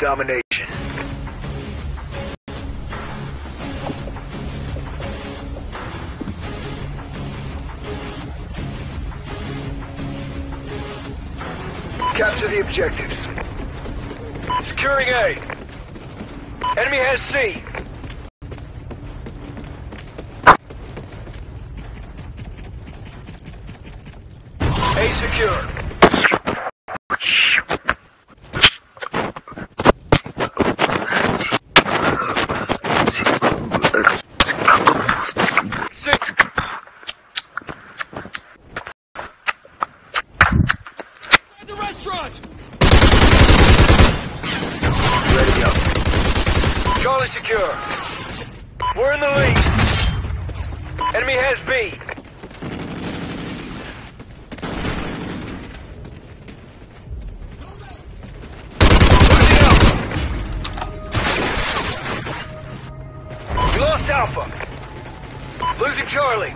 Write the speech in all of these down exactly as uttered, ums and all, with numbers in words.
domination. Capture the objectives. Securing A. Enemy has C. A secure. Secure. We're in the lead. Enemy has B. Losing Alpha. We lost Alpha. Losing Charlie.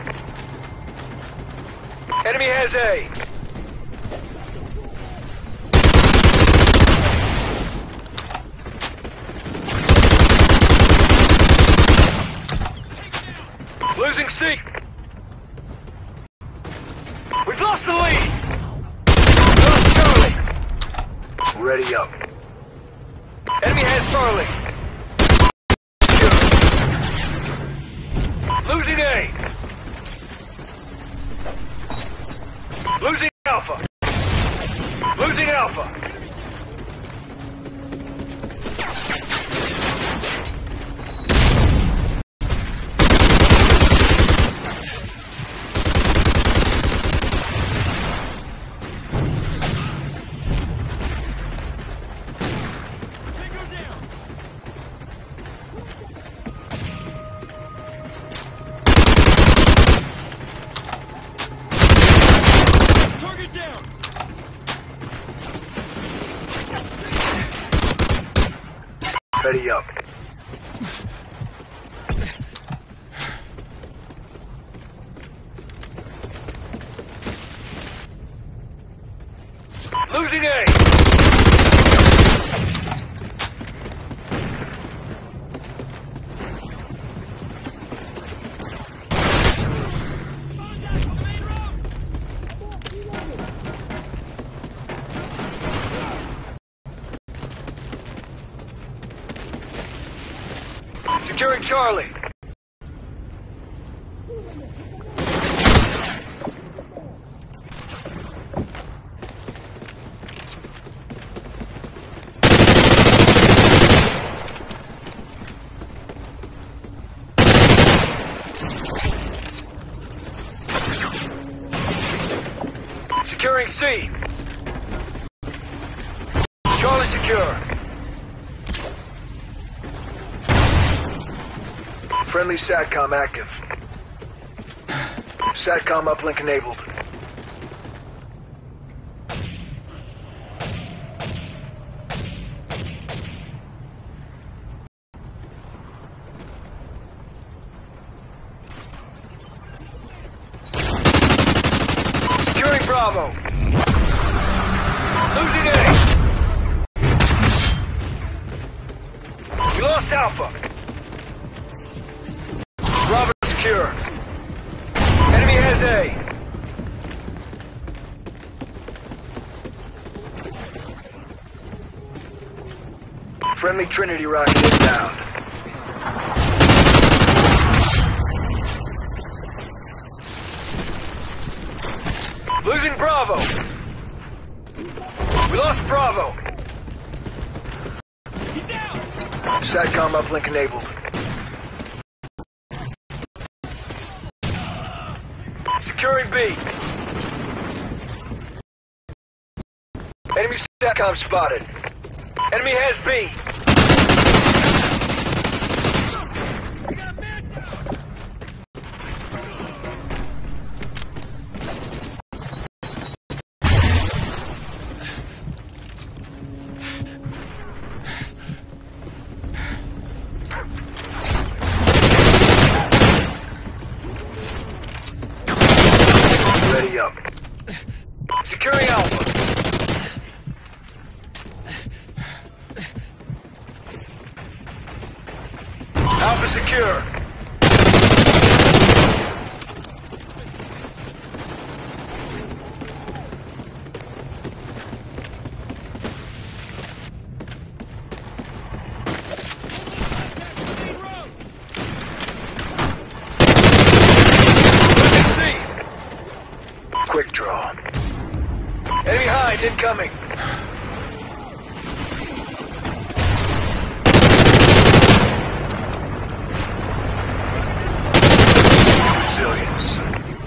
Enemy has A. Losing C. We've lost the lead. Lost Charlie. Ready up. Enemy has Charlie. Losing A. Losing Alpha. Losing Alpha. Ready up. Losing A. Securing Charlie. Securing C. Charlie secure. Friendly SATCOM active. SATCOM uplink enabled. Securing Bravo. Losing A. We lost Alpha. Bravo secure. Enemy has A. Friendly Trinity rocket inbound. Losing Bravo. We lost Bravo. He's down. SATCOM uplink enabled. Securing B. Enemy SATCOM spotted. Enemy has B. Ready up. Securing Alpha. withdraw. Enemy hind incoming. Resilience.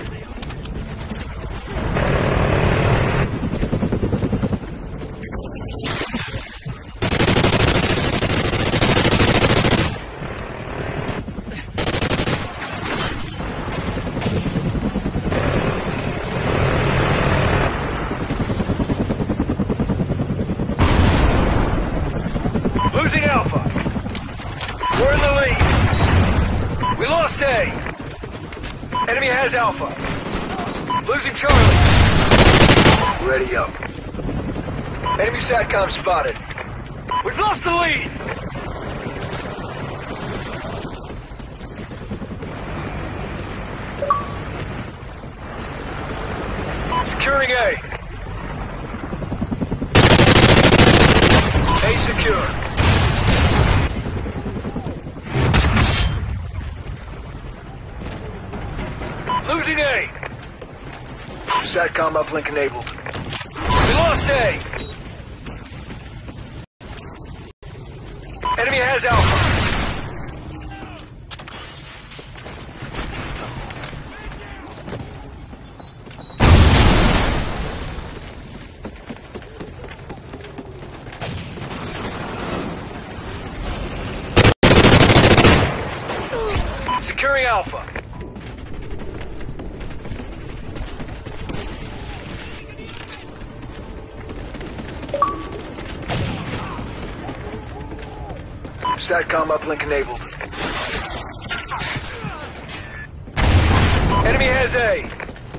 Losing Alpha. We're in the lead. We lost A. Enemy has Alpha. Losing Charlie. Ready up. Enemy SATCOM spotted. We've lost the lead. Securing A. A secure. Losing A. SATCOM uplink enabled. We lost A. Enemy has Alpha. Securing Alpha. SATCOM uplink enabled. Enemy has A.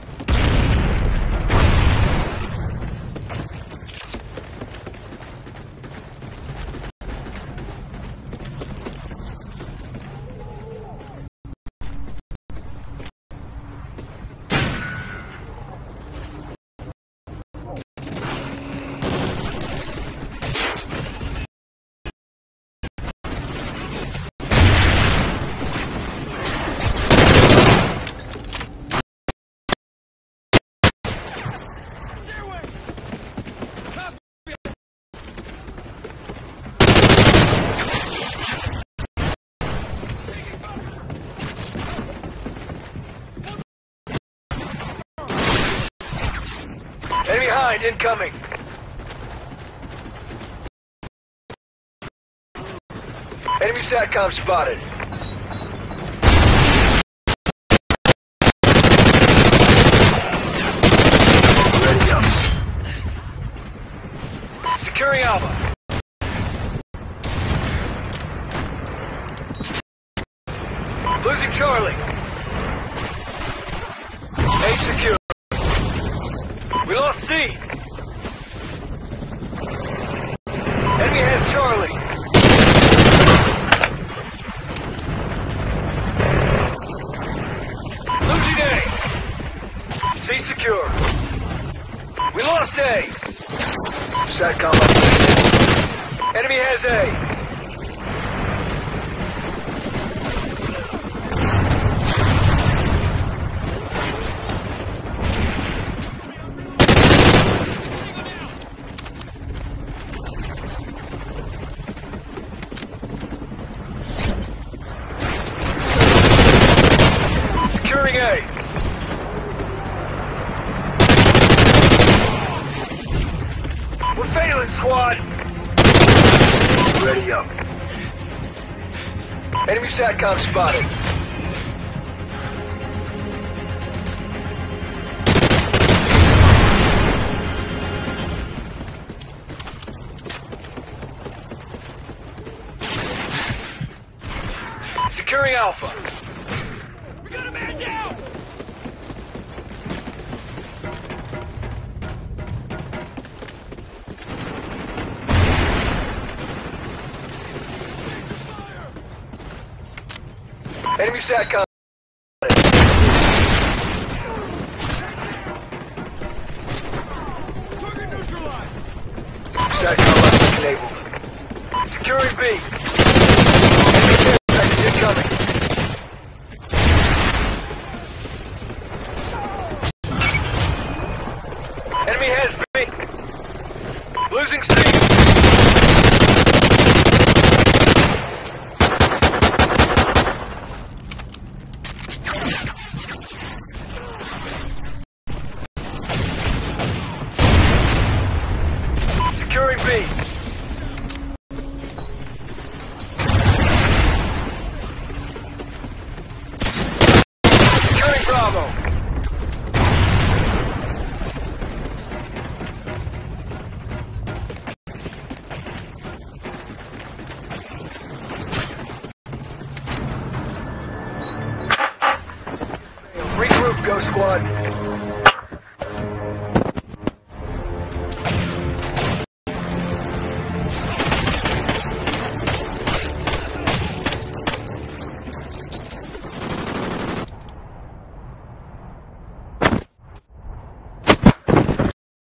Enemy hind incoming. Enemy SATCOM spotted. Ready up. Securing Alpha. Losing Charlie. A secure. We lost C. Enemy has Charlie. Losing A. C secure. We lost A. SATCOM up. Enemy has A. A. We're failing, squad. Ready up. Enemy SATCOM spotted. Securing Alpha. We got a man down! Enemy SATCOM. Target neutralized. SATCOM enabled. Securing B. Enemy incoming. Losing C. Securing B. Securing Bravo. Regroup, Ghost Squad.